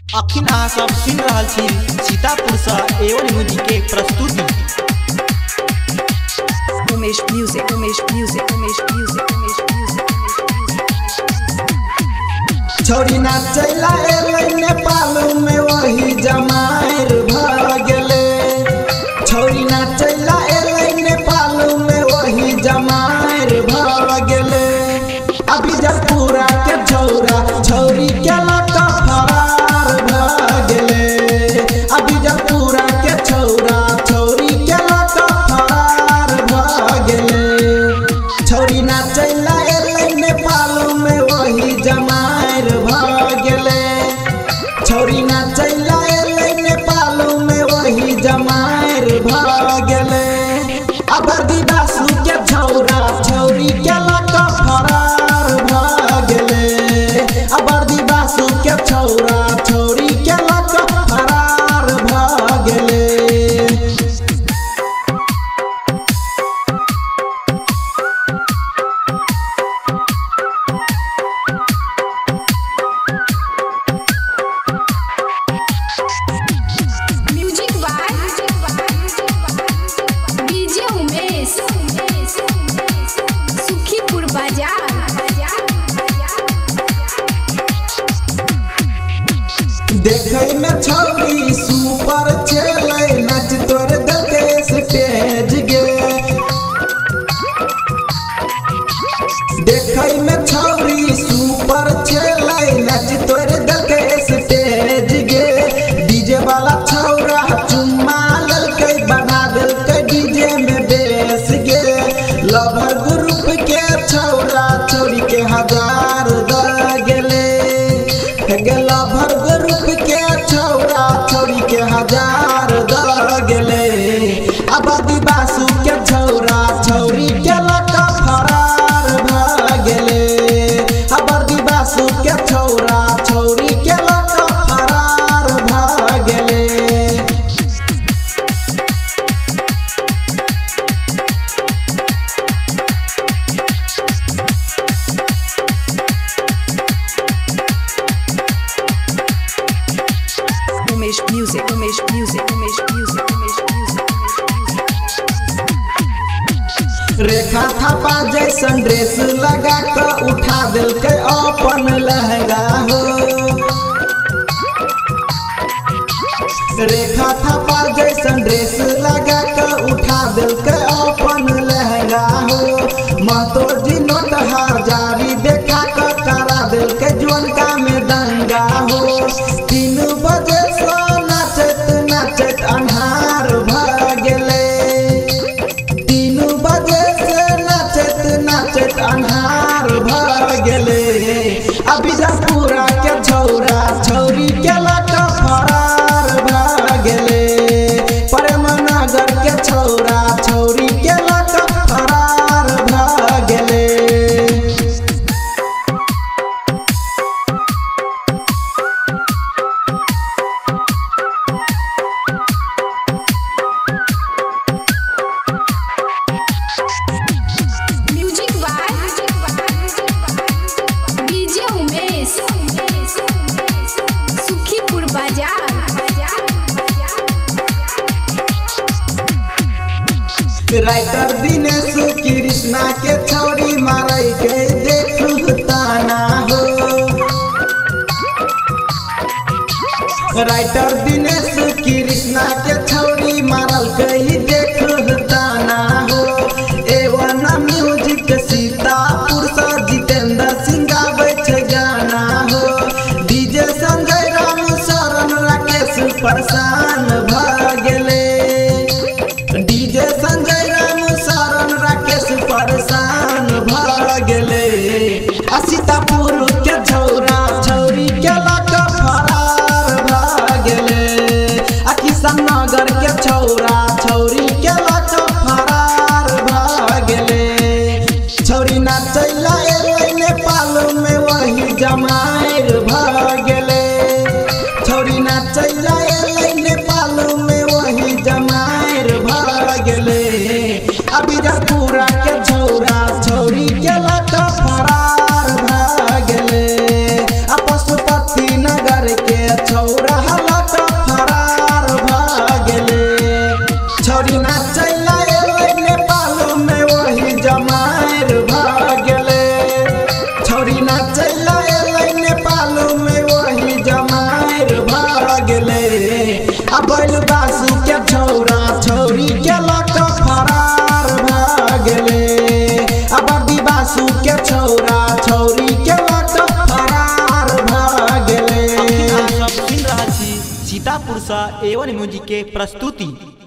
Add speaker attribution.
Speaker 1: अखिन अहाँ सब सुन रहल छी सीतापुर से एवन म्यूजिक के प्रस्तुति।
Speaker 2: Umesh music Umesh music Umesh music Umesh music
Speaker 3: छोरी नाचैला एलै नेपाल में वही जमाएर भ गेले। छोरी नाचैला एलै नेपाल में वही जमाएर भ गेले। अभी जब पूरा के छौरा छौरी के लका फरार भ गेले। अभी जब पूरा के छौरा छौरी के लका फरार भ गेले। छौरी नाचैला एलै नेपाल में वही जमाएर भ गेले। छौरी नाचैला एलै नेपाल में वही जमाएर भ गेले। अबरदी बासु के छौरा छौरी के लका फरार भ गेले। अबरदी बासु के छौरा छौरी के लका फरार भ गेले।
Speaker 2: Music by DJ Umesh Sukhipur Bazar.
Speaker 3: देखै में छौरी सुपर चलै नच तोर देखे स्टेज गे। देखै में छौरी सुपर चलै नच तोर देखे स्टेज गे। डीजे वाला छौरा चुम्मा ललकै बढ़ा देलकै डीजे में बेस गे। लवर ग्रुप के छौरा छौरी के हजार द गेले। लवर ग्रुप के छौरा छौरी के हजार द गेले। आबादी बासु के छौरा छौरी के लका फरार भ गेले। आबादी बासु के छौरा छौरी के लका फरार भ गेले।
Speaker 2: Umesh music Umesh music Umesh music Umesh
Speaker 3: Rekha Thapa जैसन ड्रेस लगा कर उठा देलकै अपन लहंगा हो। रेखा थापा जैसन ड्रेस लगा कर उठा देलकै अपन लहंगा हो। महतो जी नोट हजारी देखा कर करा देलकै जुअनका में दंगा हो। 3 बजे से नाचत नाचत अन्हार भ गेले। 3 बजे से नाचत नाचत अन्हार भ गेले। अभी जब पूरा के छौरा छौरी के लका फरार भ गेले। प्रेमनगर के छौरा छौरी के लका फरार भ गेले।
Speaker 2: Music by DJ Umesh Sukhipur Bazar.
Speaker 3: Writer Dinesh Krishna के छौरी मारै के देखू ताना हो। राइटर दिनेश कृष्णा के छौरी मारल के देखू ताना हो। एवन म्यूजिक सीतापुर से जितेंद्र सिंह गाबै छै गाना हो। डीजे संजय राम शरण राकेश परेशान भ गेले। डीजे संजय राम शरण राकेश परेशान भ गेले। सीतापुर के छौरा छौरी के लका फरार भ गेले। किशन नगर के छौरा छौरी गइल बासु के छौरा छौरी के लक फरार भ गेले आबादी बासु के छौरा छौरी के लक फरार भ गेले।
Speaker 1: आप सब सुन रहल छी सीतापुर से A1 म्यूजिक के प्रस्तुति।